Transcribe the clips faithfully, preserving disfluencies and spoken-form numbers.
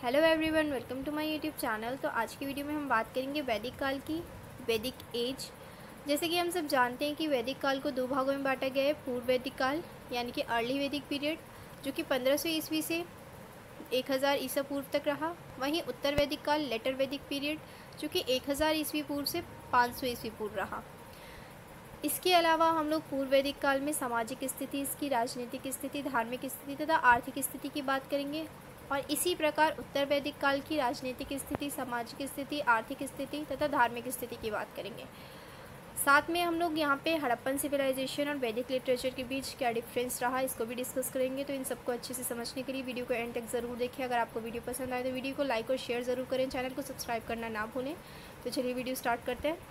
Hello everyone, welcome to my YouTube channel. तो आज की वीडियो में हम बात करेंगे वैदिक काल की, वैदिक एज। जैसे कि हम सब जानते हैं कि वैदिक काल को दो भागों में बांटा गया है। पूर्व वैदिक काल यानी कि अर्ली वैदिक पीरियड, जो कि पंद्रह सौ ईस्वी से एक हज़ार ईसा पूर्व तक रहा। वहीं उत्तर वैदिक काल, लेटर वैदिक पीरियड, जो कि एक हज़ार ईस्वी पूर्व से पाँच सौ ईस्वी पूर्व रहा। इसके अलावा हम लोग पूर्व वैदिक काल में सामाजिक स्थिति, इसकी राजनीतिक स्थिति, धार्मिक स्थिति तथा आर्थिक स्थिति की बात करेंगे। और इसी प्रकार उत्तर वैदिक काल की राजनीतिक स्थिति, सामाजिक स्थिति, आर्थिक स्थिति तथा धार्मिक स्थिति की बात करेंगे। साथ में हम लोग यहाँ पे हड़प्पन सिविलाइजेशन और वैदिक लिटरेचर के बीच क्या डिफरेंस रहा, इसको भी डिस्कस करेंगे। तो इन सबको अच्छे से समझने के लिए वीडियो को एंड तक ज़रूर देखें। अगर आपको वीडियो पसंद आए तो वीडियो को लाइक और शेयर ज़रूर करें, चैनल को सब्सक्राइब करना ना भूलें। तो चलिए वीडियो स्टार्ट करते हैं।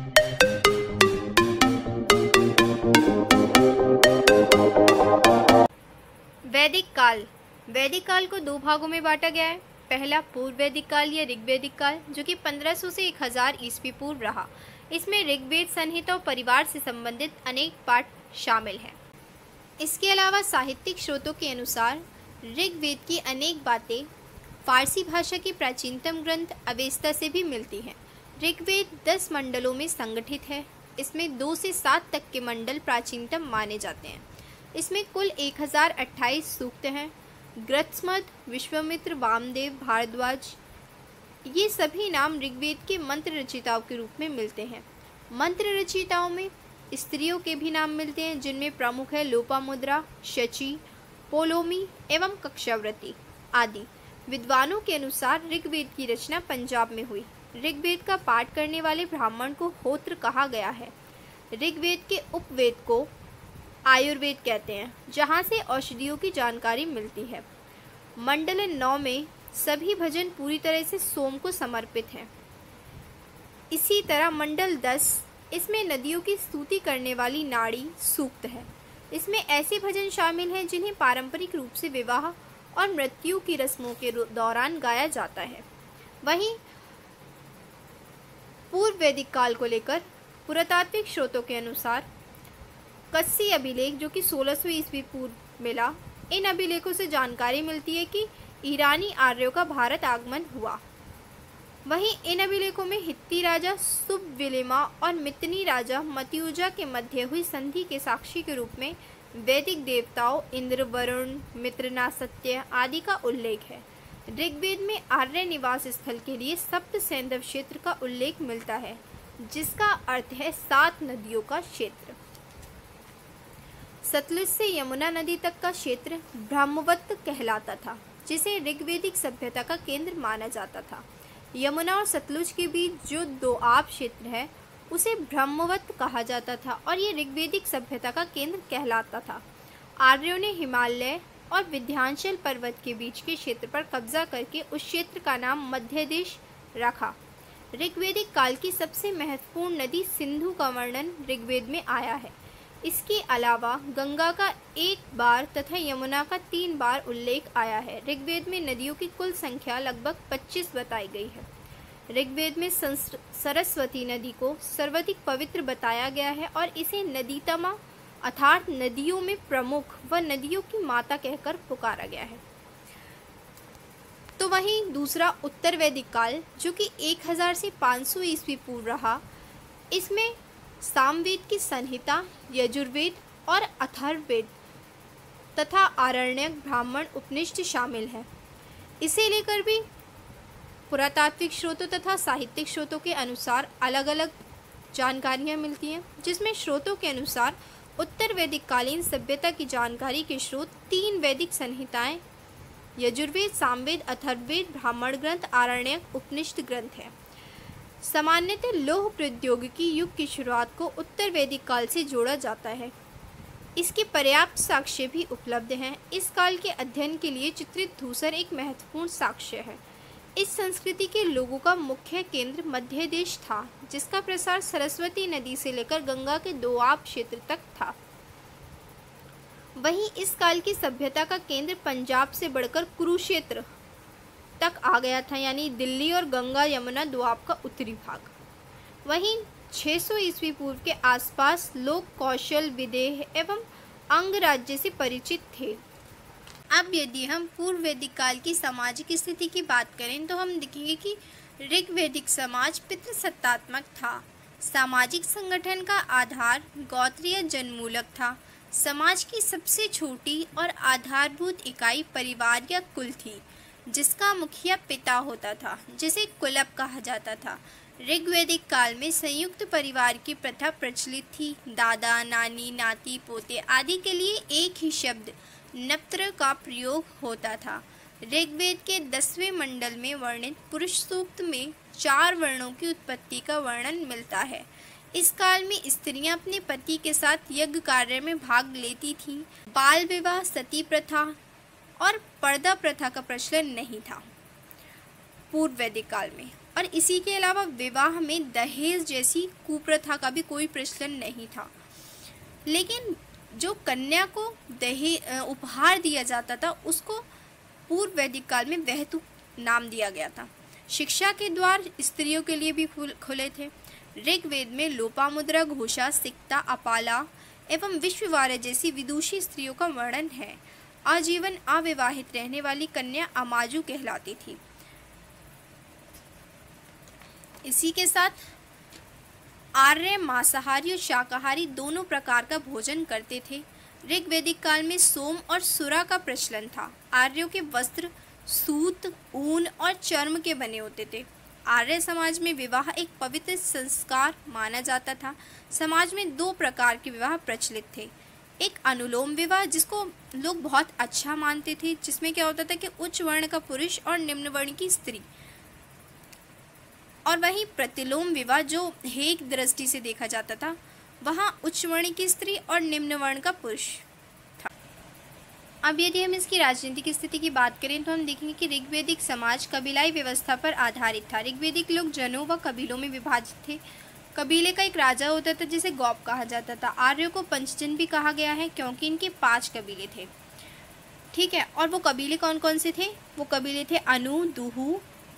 वैदिक काल। वैदिक काल को दो भागों में बांटा गया है। पहला पूर्व वैदिक काल या ऋग्वैदिक काल, जो कि पंद्रह सौ से एक हज़ार ईस्वी पूर्व रहा। इसमें ऋग्वेद, संहिता और परिवार से संबंधित अनेक पाठ शामिल हैं। इसके अलावा साहित्यिक स्रोतों के अनुसार ऋग्वेद की अनेक बातें फारसी भाषा के प्राचीनतम ग्रंथ अवेस्ता से भी मिलती हैं। ऋग्वेद दस मंडलों में संगठित है। इसमें दो से सात तक के मंडल प्राचीनतम माने जाते हैं। इसमें कुल एक हज़ार अट्ठाईस सूक्त हैं। ग्रत्समद, विश्वामित्र, वामदेव, भारद्वाज, ये सभी नाम ऋग्वेद के मंत्र रचिताओं के रूप में मिलते हैं। मंत्र रचिताओं में स्त्रियों के भी नाम मिलते हैं, जिनमें प्रमुख है लोपामुद्रा, शची, पोलोमी एवं कक्षावृत्ति आदि। विद्वानों के अनुसार ऋग्वेद की रचना पंजाब में हुई। ऋग्वेद का पाठ करने वाले ब्राह्मण को होत्र कहा गया है। ऋग्वेद के उपवेद को आयुर्वेद कहते हैं, जहाँ से औषधियों की जानकारी मिलती है। मंडल नौ में सभी भजन पूरी तरह से सोम को समर्पित हैं। इसी तरह मंडल दस, इसमें नदियों की स्तुति करने वाली नाड़ी सूक्त है। इसमें ऐसे भजन शामिल हैं जिन्हें पारंपरिक रूप से विवाह और मृत्यु की रस्मों के दौरान गाया जाता है। वहीं पूर्व वैदिक काल को लेकर पुरातात्विक स्रोतों के अनुसार कस्सी अभिलेख, जो कि सोलह सौ ईस्वी पूर्व मिला, इन अभिलेखों से जानकारी मिलती है कि ईरानी आर्यों का भारत आगमन हुआ। वहीं इन अभिलेखों में हित्ती राजा सुबविलिमा और मितनी राजा मत्युजा के मध्य हुई संधि के साक्षी के रूप में वैदिक देवताओं इंद्र, वरुण, मित्रनासत्य आदि का उल्लेख है। ऋग्वेद में आर्य निवास स्थल के लिए सप्त सैंधव क्षेत्र का उल्लेख मिलता है, जिसका अर्थ है सात नदियों का क्षेत्र। सतलुज से यमुना नदी तक का क्षेत्र ब्रह्मवत्त कहलाता था, जिसे ऋग्वैदिक सभ्यता का केंद्र माना जाता था। यमुना और सतलुज के बीच जो दोआब क्षेत्र है, उसे ब्रह्मवत्त कहा जाता था और ये ऋग्वैदिक सभ्यता का केंद्र कहलाता था। आर्यों ने हिमालय और विंध्याचल पर्वत के बीच के क्षेत्र पर कब्जा करके उस क्षेत्र का नाम मध्य देश रखा। ऋग्वैदिक काल की सबसे महत्वपूर्ण नदी सिंधु का वर्णन ऋग्वेद में आया है। इसके अलावा गंगा का एक बार तथा यमुना का तीन बार उल्लेख आया है। ऋग्वेद में नदियों की कुल संख्या लगभग पच्चीस बताई गई है। ऋग्वेद में सरस्वती नदी को सर्वाधिक पवित्र बताया गया है और इसे नदीतमा अर्थात नदियों में प्रमुख व नदियों की माता कहकर पुकारा गया है। तो वहीं दूसरा उत्तर वैदिक काल, जो कि एक हज़ार से पाँच सौ ईस्वी पूर्व रहा, इसमें सामवेद की संहिता, यजुर्वेद और अथर्ववेद तथा आरण्यक, ब्राह्मण, उपनिषद शामिल हैं। इसे लेकर भी पुरातात्विक स्रोतों तथा साहित्यिक स्रोतों के अनुसार अलग अलग जानकारियाँ मिलती हैं, जिसमें स्रोतों के अनुसार उत्तर वैदिक कालीन सभ्यता की जानकारी के स्रोत तीन वैदिक संहिताएं यजुर्वेद, सामवेद, अथर्ववेद, ब्राह्मण ग्रंथ, आरण्यक, उपनिषद ग्रंथ हैं। सामान्यतः लौह प्रौद्योगिकी युग की शुरुआत को उत्तर वैदिक काल से जोड़ा जाता है। इसके पर्याप्त साक्ष्य भी उपलब्ध हैं। इस काल के अध्ययन के लिए चित्रित धूसर एक महत्वपूर्ण साक्ष्य है। इस संस्कृति के लोगों का मुख्य केंद्र मध्य देश था, जिसका प्रसार सरस्वती नदी से लेकर गंगा के दोआब क्षेत्र तक था। वहीं इस काल की सभ्यता का केंद्र पंजाब से बढ़कर कुरुक्षेत्र तक आ गया था, यानी दिल्ली और गंगा यमुना दोआब का उत्तरी भाग। वहीं छह सौ ईस्वी पूर्व के आसपास लोग कौशल, विदेह एवं अंग राज्य से परिचित थे। अब यदि हम पूर्व वैदिक काल की सामाजिक स्थिति की बात करें तो हम देखेंगे कि ऋग्वैदिक समाज पितृसत्तात्मक था। सामाजिक संगठन का आधार गोत्रीय जनमूलक था। समाज की सबसे छोटी और आधारभूत इकाई परिवार या कुल थी, जिसका मुखिया पिता होता था, जिसे कुलप कहा जाता था। ऋग्वैदिक काल में संयुक्त परिवार की प्रथा प्रचलित थी। दादा, नानी, नाती, पोते आदि के लिए एक ही शब्द नप्त्र का प्रयोग होता था। ऋग्वेद के दसवें मंडल में वर्णित पुरुष सूक्त में चार वर्णों की उत्पत्ति का वर्णन मिलता है। इस काल में स्त्रियां अपने पति के साथ यज्ञ कार्य में भाग लेती थीं। बाल विवाह, सती प्रथा और पर्दा प्रथा का प्रचलन नहीं था पूर्व वैदिक काल में, और इसी के अलावा विवाह में दहेज जैसी कुप्रथा का भी कोई प्रचलन नहीं था। लेकिन जो कन्या को दहेज उपहार दिया जाता था उसको पूर्व वैदिक काल में वहतु नाम दिया गया था। शिक्षा के द्वार स्त्रियों के लिए भी खुले थे। ऋग्वेद में लोपामुद्रा, घोषा, सिक्ता, अपाला एवं विश्ववार्य जैसी विदुषी स्त्रियों का वर्णन है। आजीवन अविवाहित रहने वाली कन्या अमाजु कहलाती थी। इसी के साथ आर्य मांसाहारी और शाकाहारी दोनों प्रकार का भोजन करते थे। ऋग्वैदिक काल में सोम और सुरा का प्रचलन था। आर्यों के वस्त्र सूत, ऊन और चर्म के बने होते थे। आर्य समाज में विवाह एक पवित्र संस्कार माना जाता था। समाज में दो प्रकार के विवाह प्रचलित थे। एक अनुलोम विवाह, जिसको लोग बहुत अच्छा मानते थे, जिसमें क्या होता था कि उच्च वर्ण का पुरुष और निम्न वर्ण की स्त्री, और वहीं प्रतिलोम विवाह जो हेक दृष्टि से देखा जाता था, वहाँ उच्च वर्ण की स्त्री और निम्न वर्ण का पुरुष था। अब यदि हम इसकी राजनीतिक स्थिति की बात करें तो हम देखेंगे कि ऋग्वैदिक समाज कबीलाई व्यवस्था पर आधारित था। ऋग्वैदिक लोग जनों व कबीलों में विभाजित थे। कबीले का एक राजा होता था जिसे गौप कहा जाता था। आर्यों को पंचजन भी कहा गया है क्योंकि इनके पांच कबीले थे। ठीक है, और वो कबीले कौन कौन से थे? वो कबीले थे अनु, दुहु,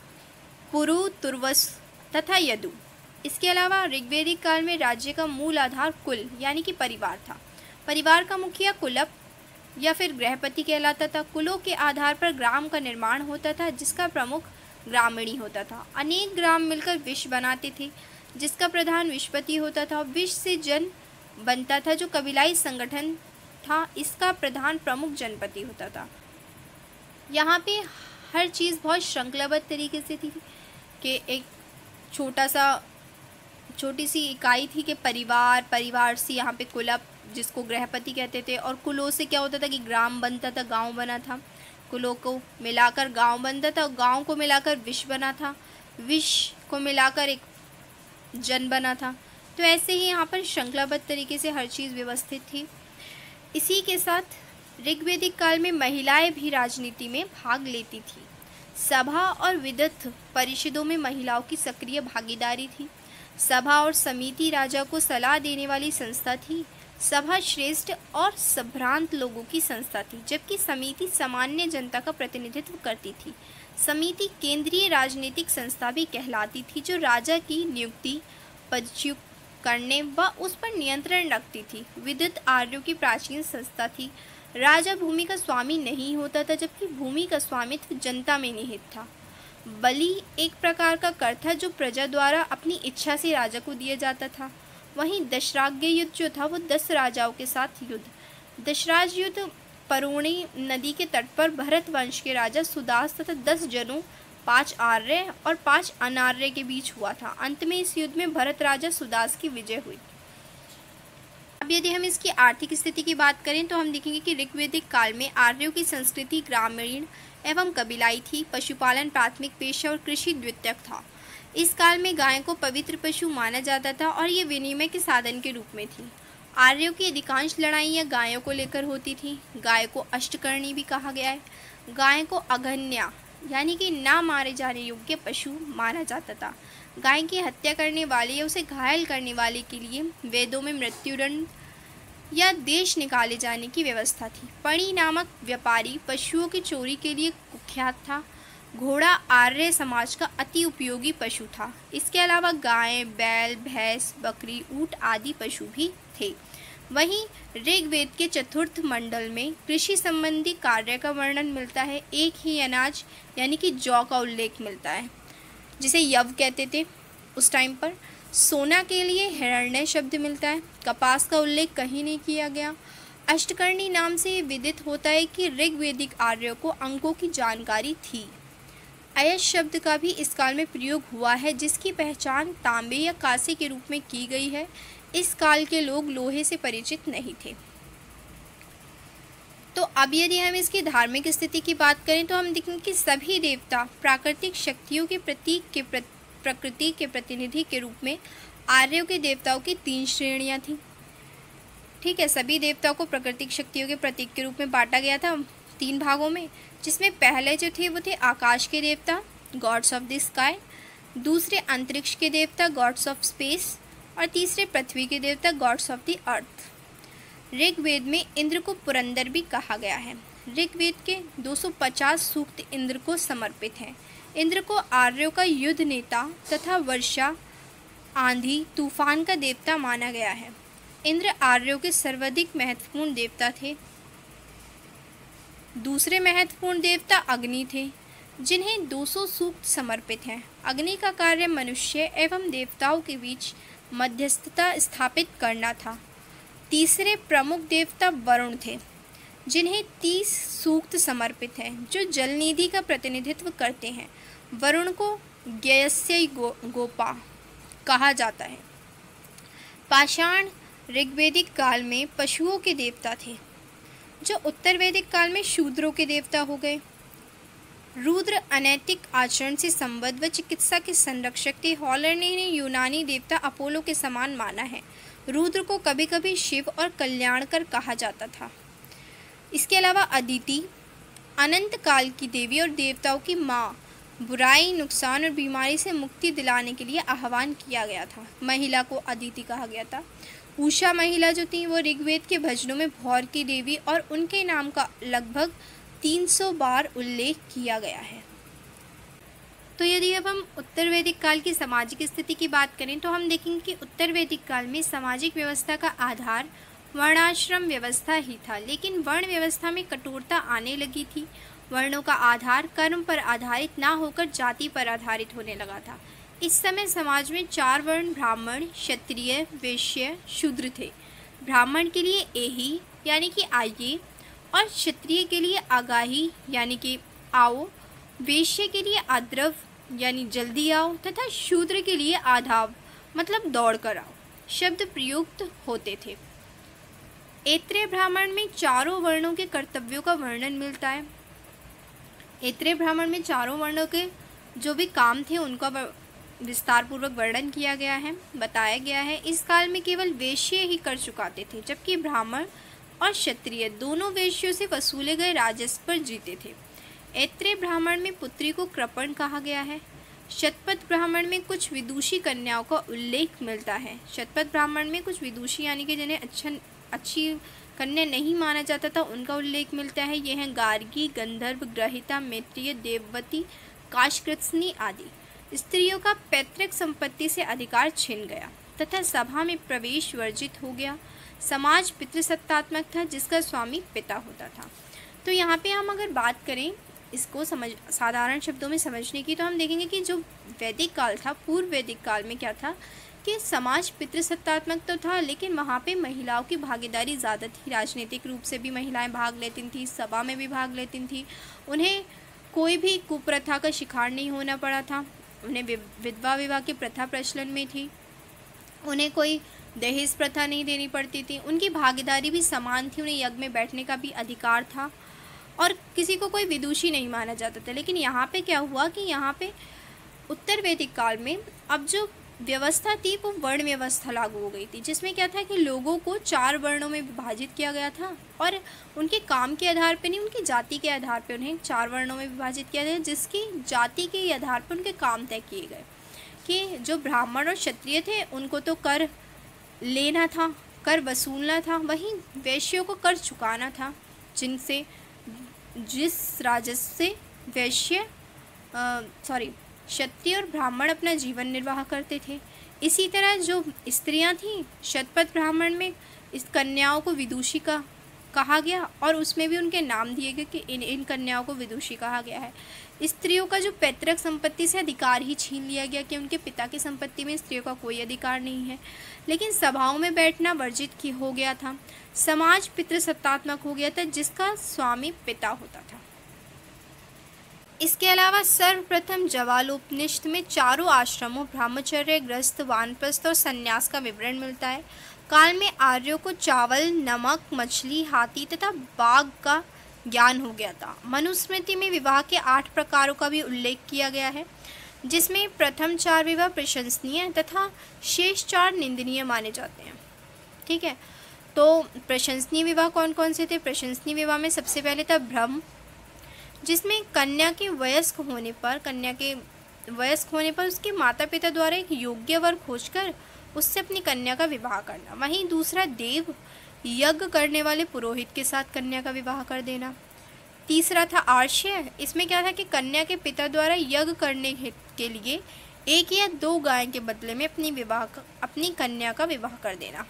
पुरु, तुर्वस तथा यदु। इसके अलावा ऋग्वैदिक काल में राज्य का मूल आधार कुल यानी कि परिवार था। परिवार का मुखिया कुलप या फिर गृहपति कहलाता था। कुलों के आधार पर ग्राम का निर्माण होता था, जिसका प्रमुख ग्रामीणी होता था। अनेक ग्राम मिलकर विश्व बनाते थे, जिसका प्रधान विश्वपति होता था। विश्व से जन बनता था, जो कबीलाई संगठन था, इसका प्रधान प्रमुख जनपति होता था। यहाँ पे हर चीज़ बहुत श्रृंखलाबद्ध तरीके से थी कि एक छोटा सा छोटी सी इकाई थी कि परिवार, परिवार से यहाँ पे कुलप जिसको गृहपति कहते थे, और कुलों से क्या होता था कि ग्राम बनता था, गांव बना था। कुलों को मिलाकर गांव बनता था, गांव को मिलाकर विश्व बना था, विश्व को मिलाकर एक जन बना था। तो ऐसे ही यहाँ पर श्रृंखलाबद्ध तरीके से हर चीज़ व्यवस्थित थी। इसी के साथ ऋग्वैदिक काल में महिलाएं भी राजनीति में भाग लेती थी। सभा और विदग्ध परिषदों में महिलाओं की सक्रिय भागीदारी थी। सभा और समिति राजा को सलाह देने वाली संस्था थी। सभा श्रेष्ठ और संभ्रांत लोगों की संस्था थी, जबकि समिति सामान्य जनता का प्रतिनिधित्व करती थी। समिति केंद्रीय राजनीतिक संस्था भी कहलाती थी, जो राजा की नियुक्ति, पदच्युत करने व उस पर नियंत्रण रखती थी। विदग्ध आर्यों की प्राचीन संस्था थी। राजा भूमि का स्वामी नहीं होता था, जबकि भूमि का स्वामित्व जनता में निहित था। बलि एक प्रकार का कर था जो प्रजा द्वारा अपनी इच्छा से राजा को दिया जाता था। वहीं दशराज्य युद्ध जो था वो दस राजाओं के साथ युद्ध। दशराज युद्ध परोणी नदी के तट पर भरत वंश के राजा सुदास तथा दस जनों, पांच आर्य और पांच अनार्य के बीच हुआ था। अंत में इस युद्ध में भरत राजा सुदास की विजय हुई। अब यदि हम इसकी आर्थिक स्थिति की बात करें तो हम देखेंगे कि ऋग्वैदिक काल में आर्यों की संस्कृति ग्रामीण एवं कबीलाई थी। पशुपालन प्राथमिक पेशा और कृषि द्वितीयक था। इस काल में गाय को पवित्र पशु माना जाता था और ये विनिमय के साधन के रूप में थी। आर्यों की अधिकांश लड़ाइयाँ गायों को लेकर होती थी। गाय को अष्टकर्णी भी कहा गया है। गाय को अघन्या यानी कि ना मारे जाने योग्य पशु माना जाता था। गाय की हत्या करने वाले या उसे घायल करने वाले के लिए वेदों में मृत्युदंड या देश निकाले जाने की व्यवस्था थी। पणी नामक व्यापारी पशुओं की चोरी के लिए कुख्यात था। घोड़ा आर्य समाज का अति उपयोगी पशु था। इसके अलावा गाय, बैल, भैंस, बकरी, ऊँट आदि पशु भी थे। वहीं ऋग्वेद के चतुर्थ मंडल में कृषि संबंधी कार्य का वर्णन मिलता है। एक ही अनाज यानी कि जौ का उल्लेख मिलता है, जिसे यव कहते थे उस टाइम पर। सोना के लिए हिरण्य शब्द मिलता है। कपास का उल्लेख कहीं नहीं किया गया। अष्टकर्णी नाम से विदित होता है कि ऋग्वेदिक आर्यों को अंकों की जानकारी थी। अयश शब्द का भी इस काल में प्रयोग हुआ है, जिसकी पहचान तांबे या कांसे के रूप में की गई है। इस काल के लोग लोहे से परिचित नहीं थे। तो अब यदि हम इसकी धार्मिक स्थिति की बात करें तो हम देखेंगे कि सभी देवता प्राकृतिक शक्तियों के प्रतीक के प्र, प्रकृति के प्रतिनिधि के रूप में आर्यों के देवताओं की तीन श्रेणियां थीं। ठीक है, सभी देवताओं को प्राकृतिक शक्तियों के प्रतीक के रूप में बांटा गया था तीन भागों में, जिसमें पहले जो थे वो थे आकाश के देवता, गॉड्स ऑफ द स्काई, दूसरे अंतरिक्ष के देवता, गॉड्स ऑफ स्पेस, और तीसरे पृथ्वी के देवता, gods of the earth. Rigveda में इंद्र को पुरंदर भी कहा गया है। ऋग्वेद के दो सौ पचास सूक्त इंद्र को समर्पित हैं। इंद्र को आर्यों का युद्ध नेता तथा वर्षा, आंधी, तूफान का देवता माना गया है। इंद्र आर्यों के सर्वाधिक महत्वपूर्ण देवता थे। दूसरे महत्वपूर्ण देवता अग्नि थे, जिन्हें दो सौ सूक्त समर्पित हैं। अग्नि का कार्य मनुष्य एवं देवताओं के बीच मध्यस्थता स्थापित करना था। तीसरे प्रमुख देवता वरुण थे, जिन्हें तीस सूक्त समर्पित हैं, जो जलनिधि का प्रतिनिधित्व करते हैं। वरुण को ज्ञेयस्य गो, गोपा कहा जाता है। पाषाण ऋग्वेदिक काल में पशुओं के देवता थे, जो उत्तर वैदिक काल में शूद्रों के देवता हो गए। रुद्र अनैतिक आचरण से संबद्ध व चिकित्सा के संरक्षक थे। हॉलर ने इन्हें यूनानी देवता अपोलो के समान माना है। रुद्र को कभी कभी शिव और कल्याणकर कहा जाता था। इसके अलावा अदिति अनंत काल की देवी और देवताओं की माँ, बुराई, नुकसान और बीमारी से मुक्ति दिलाने के लिए आह्वान किया गया था। महिला को अदिति कहा गया था। उषा महिला जो थी वो ऋग्वेद के भजनों में भौर की देवी और उनके नाम का लगभग तीन सौ बार उल्लेख किया गया है। तो यदि अब हम उत्तर वैदिक काल की सामाजिक स्थिति की बात करें तो हम देखेंगे कि उत्तर वैदिक काल में सामाजिक व्यवस्था का आधार वर्णाश्रम व्यवस्था ही था, लेकिन वर्ण व्यवस्था में कठोरता आने लगी थी। वर्णों का आधार कर्म पर आधारित ना होकर जाति पर आधारित होने लगा था। इस समय समाज में चार वर्ण ब्राह्मण, क्षत्रिय, वैश्य, शूद्र थे। ब्राह्मण के लिए एही यानी कि आइए, और क्षत्रिय के लिए आगाही यानी कि आओ, वैश्य के लिए आद्रव यानी जल्दी आओ, तथा शूद्र के लिए आधाव मतलब दौड़ कर आओ शब्द प्रयुक्त होते थे। ऐत्रेय ब्राह्मण में चारों वर्णों के कर्तव्यों का वर्णन मिलता है। ऐत्रेय ब्राह्मण में चारों वर्णों के जो भी काम थे उनका विस्तार पूर्वक वर्णन किया गया है, बताया गया है। इस काल में केवल वैश्य ही कर चुकाते थे, जबकि ब्राह्मण और क्षत्रिय दोनों वैश्यों से वसूले गए राजस्व पर जीते थे। ऐत्रेय ब्राह्मण में पुत्री को कृपण कहा गया है। शतपथ ब्राह्मण में कुछ विदुषी कन्याओं का उल्लेख मिलता है। शतपथ ब्राह्मण में कुछ विदुषी यानी कि जिन्हें अच्छा अच्छी कन्या नहीं माना जाता था उनका उल्लेख मिलता है। ये हैं गार्गी, गंधर्व, ग्रहिता, मैत्रीय, देववती, काशकृत्स्नी आदि। स्त्रियों का पैतृक संपत्ति से अधिकार छिन गया तथा सभा में प्रवेश वर्जित हो गया। समाज पितृसत्तात्मक था, जिसका स्वामी पिता होता था। तो यहाँ पे हम अगर बात करें इसको समझ साधारण शब्दों में समझने की, तो हम देखेंगे कि जो वैदिक काल था, पूर्व वैदिक काल में क्या था कि समाज पितृसत्तात्मक तो था, लेकिन वहाँ पे महिलाओं की भागीदारी ज़्यादा थी। राजनीतिक रूप से भी महिलाएं भाग लेती थीं, सभा में भी भाग लेती थीं। उन्हें कोई भी कुप्रथा का शिकार नहीं होना पड़ा था। उन्हें विधवा विवाह की प्रथा प्रचलन में थी। उन्हें कोई दहेज प्रथा नहीं देनी पड़ती थी। उनकी भागीदारी भी समान थी। उन्हें यज्ञ में बैठने का भी अधिकार था और किसी को कोई विदुषी नहीं माना जाता था। लेकिन यहाँ पे क्या हुआ कि यहाँ पे उत्तर वैदिक काल में अब जो व्यवस्था थी वो वर्ण व्यवस्था लागू हो गई थी, जिसमें क्या था कि लोगों को चार वर्णों में विभाजित किया गया था और उनके काम के आधार पे नहीं, उनकी जाति के आधार पे उन्हें चार वर्णों में विभाजित किया गया, जिसकी जाति के आधार पर उनके काम तय किए गए कि जो ब्राह्मण और क्षत्रिय थे उनको तो कर लेना था, कर वसूलना था, वहीं वैश्यों को कर चुकाना था, जिनसे जिस राजस्व से वैश्य सॉरी क्षत्रिय और ब्राह्मण अपना जीवन निर्वाह करते थे। इसी तरह जो स्त्रियां थीं, शतपथ ब्राह्मण में इस कन्याओं को विदुषी का कहा गया और उसमें भी उनके नाम दिए गए कि इन इन कन्याओं को विदुषी कहा गया है। स्त्रियों का जो पैतृक संपत्ति से अधिकार ही छीन लिया गया कि उनके पिता की संपत्ति में स्त्रियों का कोई अधिकार नहीं है। लेकिन सभाओं में बैठना वर्जित की हो गया था। समाज पितृसत्तात्मक हो गया था जिसका स्वामी पिता होता था। इसके अलावा सर्वप्रथम जवालोपनिषद में चारों आश्रमों ब्रह्मचर्य, गृहस्थ, वानप्रस्थ और संन्यास का विवरण मिलता है। काल में आर्यों को चावल, नमक, मछली, हाथी तथा बाघ का ज्ञान हो गया था। मनुस्मृति में विवाह के आठ प्रकारों का भी उल्लेख किया गया है, जिसमें प्रथम चार विवाह प्रशंसनीय तथा शेष चार निंदनीय माने जाते हैं। ठीक है, तो प्रशंसनीय विवाह कौन कौन से थे? प्रशंसनीय विवाह में सबसे पहले था ब्रह्म, जिसमें कन्या के वयस्क होने पर कन्या के वयस्क होने पर उसके माता पिता द्वारा एक योग्य वर खोजकर उससे अपनी कन्या का विवाह करना। वहीं दूसरा देव, यज्ञ करने वाले पुरोहित के साथ कन्या का विवाह कर देना। तीसरा था आर्ष्य, इसमें क्या था कि कन्या के पिता द्वारा यज्ञ करने के लिए एक या दो गाय के बदले में अपनी विवाह अपनी कन्या का विवाह कर देना।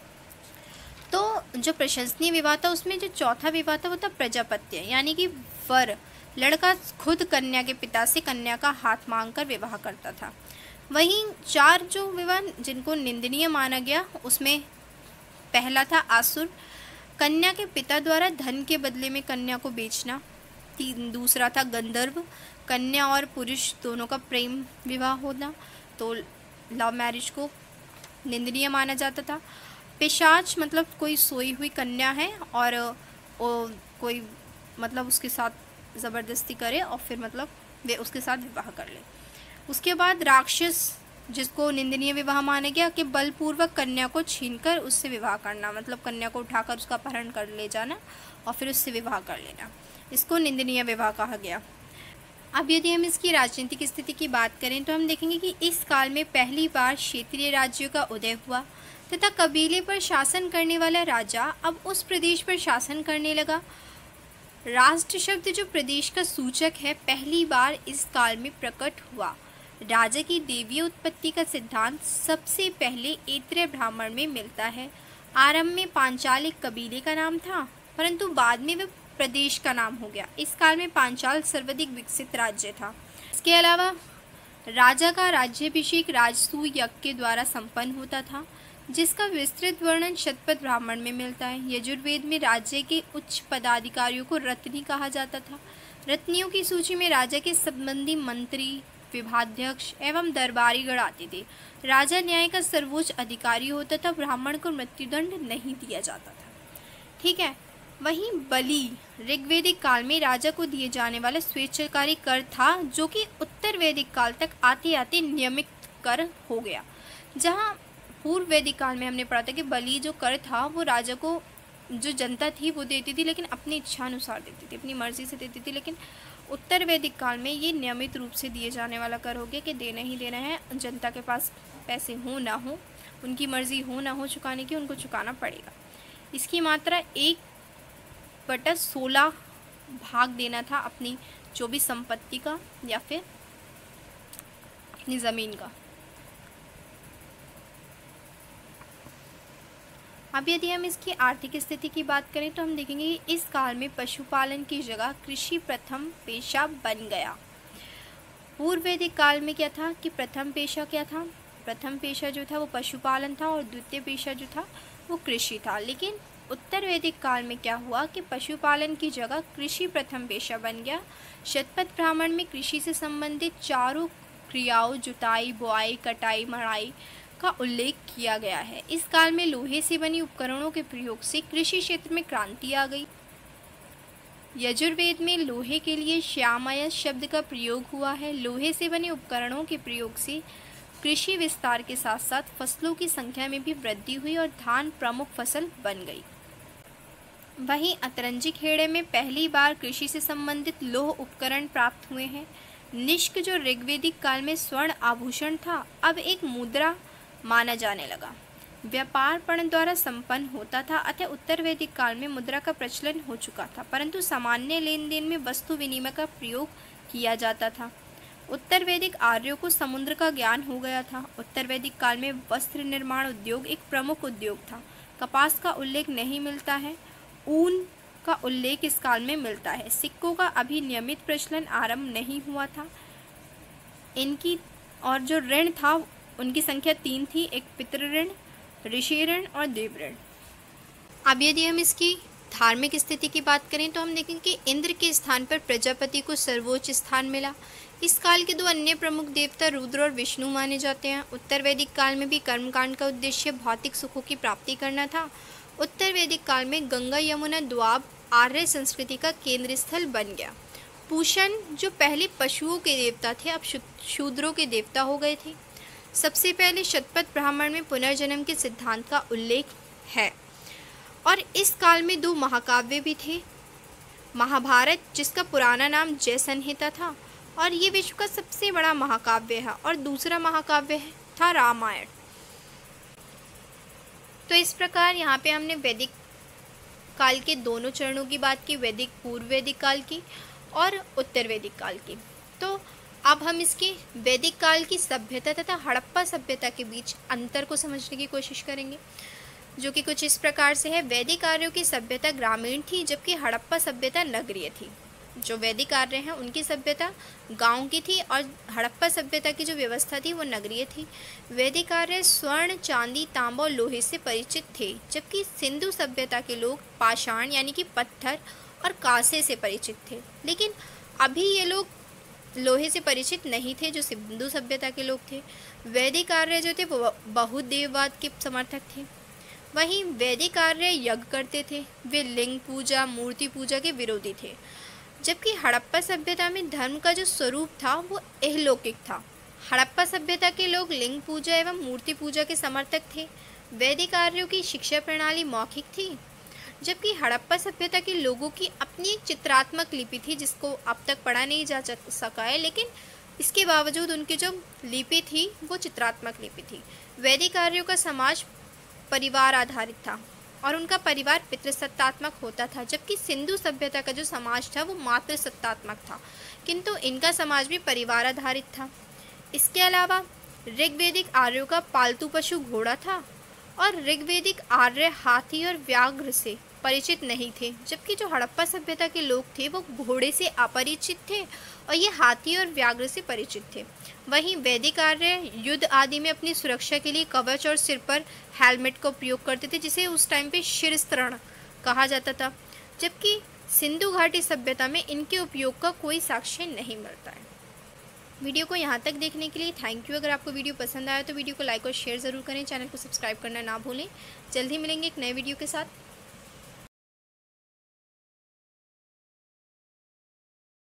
तो जो प्रशंसनीय विवाह था उसमें जो चौथा विवाह था वो था प्रजापत्य, यानी कि वर लड़का खुद कन्या के पिता से कन्या का हाथ मांगकर विवाह करता था। वहीं चार जो विवाह जिनको निंदनीय माना गया उसमें पहला था आसुर, कन्या के पिता द्वारा धन के बदले में कन्या को बेचना। तीन दूसरा था गंधर्व, कन्या और पुरुष दोनों का प्रेम विवाह होना, तो लव मैरिज को निंदनीय माना जाता था। पिशाच मतलब कोई सोई हुई कन्या है और वो कोई मतलब उसके साथ ज़बरदस्ती करे और फिर मतलब वे उसके साथ विवाह कर ले। उसके बाद राक्षस, जिसको निंदनीय विवाह माना गया कि बलपूर्वक कन्या को छीनकर उससे विवाह करना, मतलब कन्या को उठाकर उसका अपहरण कर ले जाना और फिर उससे विवाह कर लेना, इसको निंदनीय विवाह कहा गया। अब यदि हम इसकी राजनीतिक स्थिति की बात करें तो हम देखेंगे कि इस काल में पहली बार क्षेत्रीय राज्यों का उदय हुआ तथा कबीले पर शासन करने वाला राजा अब उस प्रदेश पर शासन करने लगा। राष्ट्र शब्द जो प्रदेश का सूचक है पहली बार इस काल में प्रकट हुआ। राजा की देवीय उत्पत्ति का सिद्धांत सबसे पहले ऐत्रेय ब्राह्मण में मिलता है। आरंभ में पांचाल एक कबीले का नाम था, परंतु बाद में वह प्रदेश का नाम हो गया। इस काल में पांचाल सर्वाधिक विकसित राज्य था। इसके अलावा राजा का राज्याभिषेक राजसूय यज्ञ के द्वारा संपन्न होता था, जिसका विस्तृत वर्णन शतपथ ब्राह्मण में मिलता है। यजुर्वेद में राज्य के उच्च पदाधिकारियों को रत्नी कहा जाता था। रत्नियों की सूची में राजा के संबंधी मंत्री, विभाध्यक्ष एवं दरबारी गण आते थे। राजा न्याय का सर्वोच्च अधिकारी होता था। ब्राह्मण को मृत्युदंड नहीं दिया जाता था। ठीक है, वहीं बलि ऋग्वेदिक काल में राजा को दिए जाने वाला स्वेच्छाकारी कर था, जो कि उत्तर वैदिक काल तक आते आते नियमित कर हो गया। जहाँ पूर्व वैदिक काल में हमने पढ़ा था कि बलि जो कर था वो राजा को जो जनता थी वो देती थी, लेकिन अपनी इच्छा अनुसार देती थी, अपनी मर्जी से देती थी। लेकिन उत्तर वैदिक काल में ये नियमित रूप से दिए जाने वाला कर हो गया कि देना ही देना है। जनता के पास पैसे हो ना हो, उनकी मर्जी हो ना हो चुकाने की, उनको चुकाना पड़ेगा। इसकी मात्रा एक बटा सोलह भाग देना था अपनी जो भी संपत्ति का या फिर अपनी ज़मीन का। अब यदि हम इसकी आर्थिक स्थिति की बात करें तो हम देखेंगे कि इस काल में पशुपालन की जगह कृषि प्रथम पेशा बन गया। पूर्व वैदिक काल में क्या था कि प्रथम पेशा क्या था? प्रथम पेशा जो था वो पशुपालन था और द्वितीय पेशा जो था वो कृषि था। लेकिन उत्तर वैदिक काल में क्या हुआ कि पशुपालन की जगह कृषि प्रथम पेशा बन गया। शतपथ ब्राह्मण में कृषि से संबंधित चारों क्रियाओं जुताई, बुआई, कटाई, मढ़ाई का उल्लेख किया गया है। इस काल में लोहे से बनी उपकरणों के प्रयोग से कृषि क्षेत्र में क्रांति आ गई। यजुर्वेद में लोहे के लिए श्यामय शब्द का प्रयोग हुआ है। लोहे से बने उपकरणों के प्रयोग से कृषि विस्तार के साथ साथ फसलों की संख्या में भी वृद्धि हुई और धान प्रमुख फसल बन गई। वहीं अतरंजी खेड़े में पहली बार कृषि से संबंधित लोह उपकरण प्राप्त हुए हैं। निष्क जो ऋग्वेदिक काल में स्वर्ण आभूषण था अब एक मुद्रा माना जाने लगा। व्यापार पर्ण द्वारा संपन्न होता था, अतः उत्तर वैदिक काल में मुद्रा का प्रचलन हो चुका था, परंतु सामान्य लेन देन में वस्तु विनिमय का प्रयोग किया जाता था। उत्तर वैदिक आर्यों को समुद्र का ज्ञान हो गया था। उत्तर वैदिक काल में वस्त्र निर्माण उद्योग एक प्रमुख उद्योग था। कपास का उल्लेख नहीं मिलता है। ऊन का उल्लेख इस काल में मिलता है। सिक्कों का अभी नियमित प्रचलन आरंभ नहीं हुआ था। इनकी और जो ऋण था उनकी संख्या तीन थी, एक पितृ ऋण, ऋषि ऋण और देव ऋण। अब यदि हम इसकी धार्मिक स्थिति की बात करें तो हम देखेंगे कि इंद्र के स्थान पर प्रजापति को सर्वोच्च स्थान मिला। इस काल के दो अन्य प्रमुख देवता रुद्र और विष्णु माने जाते हैं। उत्तर वैदिक काल में भी कर्मकांड का उद्देश्य भौतिक सुखों की प्राप्ति करना था। उत्तर वैदिक काल में गंगा यमुना द्वाब आर्य संस्कृति का केंद्र स्थल बन गया। पूषण जो पहले पशुओं के देवता थे अब शूद्रों के देवता हो गए थे। सबसे पहले शतपथ ब्राह्मण में पुनर्जन्म के सिद्धांत का उल्लेख है। और इस काल में दो महाकाव्य भी थे। महाभारत जिसका पुराना नाम जय संहिता था और ये विश्व का सबसे बड़ा महाकाव्य है, और दूसरा महाकाव्य था रामायण। तो इस प्रकार यहाँ पे हमने वैदिक काल के दोनों चरणों की बात की, वैदिक पूर्व वैदिक काल की और उत्तर वैदिक काल की। तो अब हम इसके वैदिक काल की सभ्यता तथा हड़प्पा सभ्यता के बीच अंतर को समझने की कोशिश करेंगे, जो कि कुछ इस प्रकार से है। वैदिक आर्यों की सभ्यता ग्रामीण थी जबकि हड़प्पा सभ्यता नगरीय थी। जो वैदिक आर्य हैं उनकी सभ्यता गांव की थी और हड़प्पा सभ्यता की जो व्यवस्था थी वो नगरीय थी। वैदिक आर्य स्वर्ण, चांदी, तांबा और लोहे से परिचित थे, जबकि सिंधु सभ्यता के लोग पाषाण यानी कि पत्थर और कांसे से परिचित थे। लेकिन अभी ये लोग लोहे से परिचित नहीं थे जो सिंधु सभ्यता के लोग थे। वैदिक आर्य जो थे वो बहुदेववाद के समर्थक थे। वहीं वैदिक आर्य यज्ञ करते थे, वे लिंग पूजा, मूर्ति पूजा के विरोधी थे। जबकि हड़प्पा सभ्यता में धर्म का जो स्वरूप था वो इहलौकिक था। हड़प्पा सभ्यता के लोग लिंग पूजा एवं मूर्ति पूजा के समर्थक थे। वैदिक आर्यों की शिक्षा प्रणाली मौखिक थी, जबकि हड़प्पा सभ्यता के लोगों की अपनी एक चित्रात्मक लिपि थी जिसको अब तक पढ़ा नहीं जा सका है, लेकिन इसके बावजूद उनकी जो लिपि थी वो चित्रात्मक लिपि थी। वैदिक आर्यों का समाज परिवार आधारित था और उनका परिवार पितृसत्तात्मक होता था, जबकि सिंधु सभ्यता का जो समाज था वो मातृ सत्तात्मक था, किंतु इनका समाज भी परिवार आधारित था। इसके अलावा ऋग्वैदिक आर्यों का पालतू पशु घोड़ा था और ऋग्वैदिक आर्य हाथी और व्याघ्र से परिचित नहीं थे, जबकि जो हड़प्पा सभ्यता के लोग थे वो घोड़े से अपरिचित थे और ये हाथी और व्याघ्र से परिचित थे। वहीं वैदिक आर्य युद्ध आदि में अपनी सुरक्षा के लिए कवच और सिर पर हेलमेट का उपयोग करते थे, जिसे उस टाइम पे शिरस्त्रण कहा जाता था, जबकि सिंधु घाटी सभ्यता में इनके उपयोग का कोई साक्ष्य नहीं मिलता है। वीडियो को यहाँ तक देखने के लिए थैंक यू। अगर आपको वीडियो पसंद आया तो वीडियो को लाइक और शेयर ज़रूर करें। चैनल को सब्सक्राइब करना ना भूलें। जल्द ही मिलेंगे एक नए वीडियो के साथ।